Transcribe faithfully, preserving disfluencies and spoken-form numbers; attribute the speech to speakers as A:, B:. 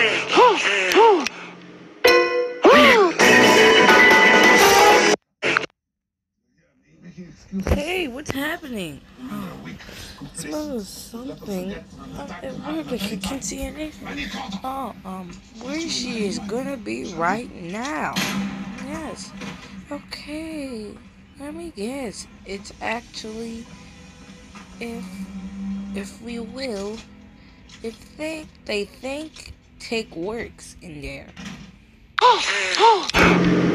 A: Hey, what's happening? Oh, it smells something. Uh, it worked like you can't see anything. Oh, um, where she is gonna be right now. Yes. Okay. Let me guess. It's actually if if we will if they they think take works in there.